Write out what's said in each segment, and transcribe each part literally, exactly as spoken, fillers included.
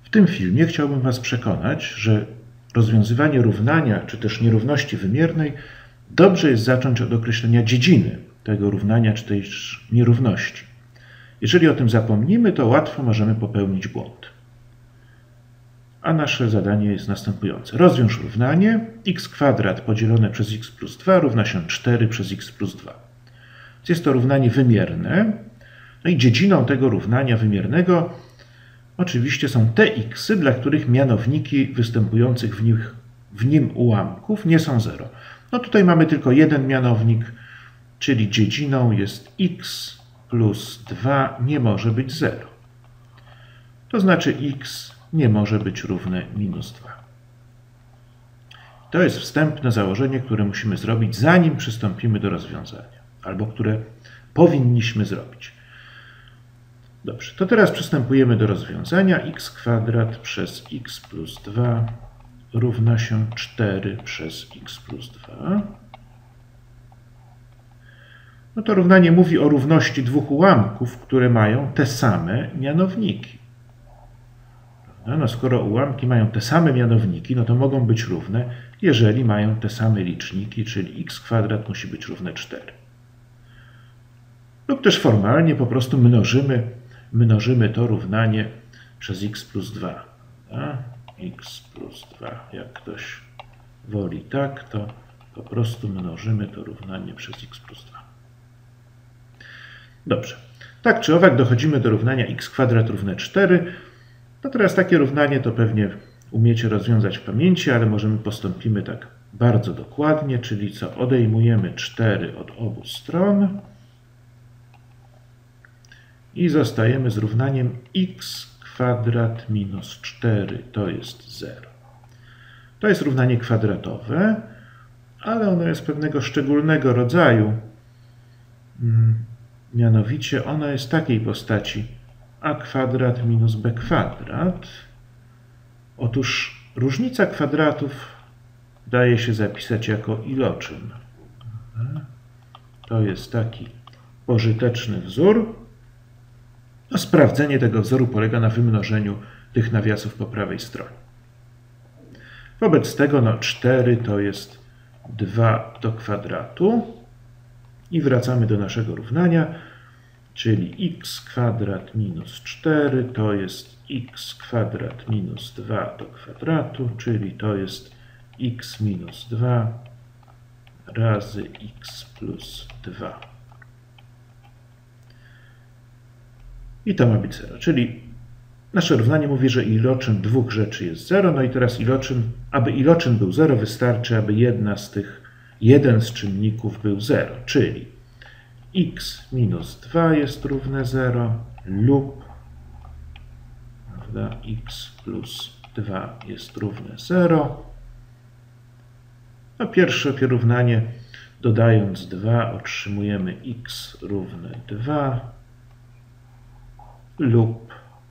W tym filmie chciałbym Was przekonać, że rozwiązywanie równania czy też nierówności wymiernej dobrze jest zacząć od określenia dziedziny tego równania czy też nierówności. Jeżeli o tym zapomnimy, to łatwo możemy popełnić błąd. A nasze zadanie jest następujące. Rozwiąż równanie x kwadrat podzielone przez x plus dwa równa się cztery przez x plus dwa. Jest to równanie wymierne. No i dziedziną tego równania wymiernego oczywiście są te x'y, dla których mianowniki występujących w, nich, w nim ułamków nie są zero. No tutaj mamy tylko jeden mianownik, czyli dziedziną jest x plus dwa nie może być zero. To znaczy x nie może być równe minus dwa. To jest wstępne założenie, które musimy zrobić, zanim przystąpimy do rozwiązania, albo które powinniśmy zrobić. Dobrze, to teraz przystępujemy do rozwiązania. X kwadrat przez x plus dwa równa się cztery przez x plus dwa. No to równanie mówi o równości dwóch ułamków, które mają te same mianowniki. No skoro ułamki mają te same mianowniki, no to mogą być równe, jeżeli mają te same liczniki, czyli x kwadrat musi być równe cztery. Lub też formalnie po prostu mnożymy, mnożymy to równanie przez x plus dwa. A? X plus dwa. Jak ktoś woli tak, to po prostu mnożymy to równanie przez x plus dwa. Dobrze. Tak czy owak dochodzimy do równania x kwadrat równe cztery. No teraz takie równanie to pewnie umiecie rozwiązać w pamięci, ale możemy postąpimy tak bardzo dokładnie, czyli co? Odejmujemy cztery od obu stron i zostajemy z równaniem x kwadrat minus cztery to jest zero. To jest równanie kwadratowe, ale ono jest pewnego szczególnego rodzaju. Mianowicie ono jest takiej postaci a kwadrat minus b kwadrat. Otóż różnica kwadratów daje się zapisać jako iloczyn. To jest taki pożyteczny wzór. No, sprawdzenie tego wzoru polega na wymnożeniu tych nawiasów po prawej stronie. Wobec tego no, cztery to jest dwa do kwadratu. I wracamy do naszego równania, czyli x kwadrat minus cztery to jest x kwadrat minus dwa do kwadratu, czyli to jest x minus dwa razy x plus dwa. I to ma być zero, czyli nasze równanie mówi, że iloczyn dwóch rzeczy jest zero. No i teraz iloczyn, aby iloczyn był zero, wystarczy, aby jedna z tych, jeden z czynników był zero, czyli x minus dwa jest równe zero lub prawda, x plus dwa jest równe zero. No pierwsze równanie dodając dwa otrzymujemy x równe dwa lub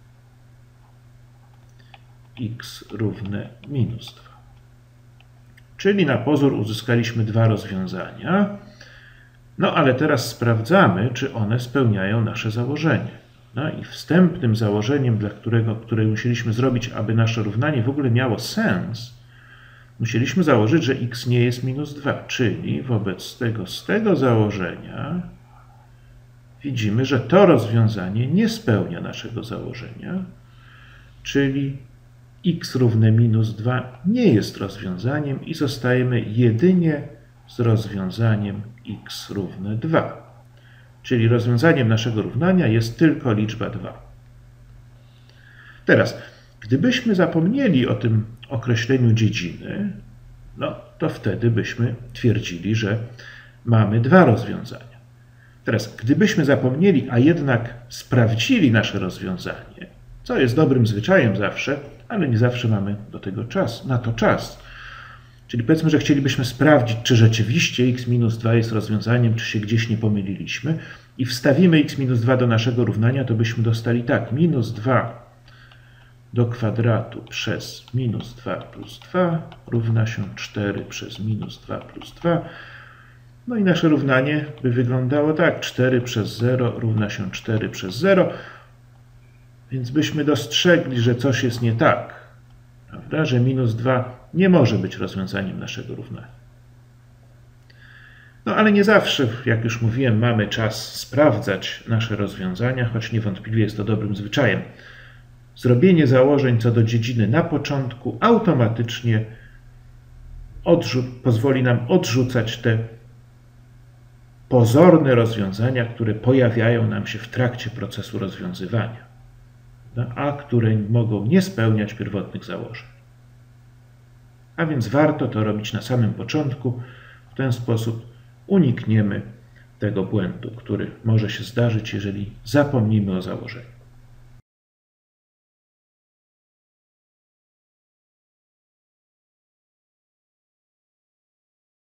x równe minus dwa. Czyli na pozór uzyskaliśmy dwa rozwiązania. No ale teraz sprawdzamy, czy one spełniają nasze założenie. No i wstępnym założeniem, dla którego, które musieliśmy zrobić, aby nasze równanie w ogóle miało sens, musieliśmy założyć, że x nie jest minus dwa. Czyli wobec tego, z tego założenia widzimy, że to rozwiązanie nie spełnia naszego założenia, czyli x równe minus dwa nie jest rozwiązaniem i zostajemy jedynie z rozwiązaniem x równe dwa. Czyli rozwiązaniem naszego równania jest tylko liczba dwa. Teraz, gdybyśmy zapomnieli o tym określeniu dziedziny, no to wtedy byśmy twierdzili, że mamy dwa rozwiązania. Teraz, gdybyśmy zapomnieli, a jednak sprawdzili nasze rozwiązanie, co jest dobrym zwyczajem zawsze, ale nie zawsze mamy do tego czas, na to czas. Czyli powiedzmy, że chcielibyśmy sprawdzić, czy rzeczywiście x minus dwa jest rozwiązaniem, czy się gdzieś nie pomyliliśmy i wstawimy x minus dwa do naszego równania, to byśmy dostali tak, minus dwa do kwadratu przez minus dwa plus dwa równa się cztery przez minus dwa plus dwa. No i nasze równanie by wyglądało tak, cztery przez zero równa się cztery przez zero. Więc byśmy dostrzegli, że coś jest nie tak, prawda? Że minus dwa nie może być rozwiązaniem naszego równania. No ale nie zawsze, jak już mówiłem, mamy czas sprawdzać nasze rozwiązania, choć niewątpliwie jest to dobrym zwyczajem. Zrobienie założeń co do dziedziny na początku automatycznie pozwoli nam odrzucać te pozorne rozwiązania, które pojawiają nam się w trakcie procesu rozwiązywania, a które mogą nie spełniać pierwotnych założeń. A więc warto to robić na samym początku. W ten sposób unikniemy tego błędu, który może się zdarzyć, jeżeli zapomnimy o założeniu.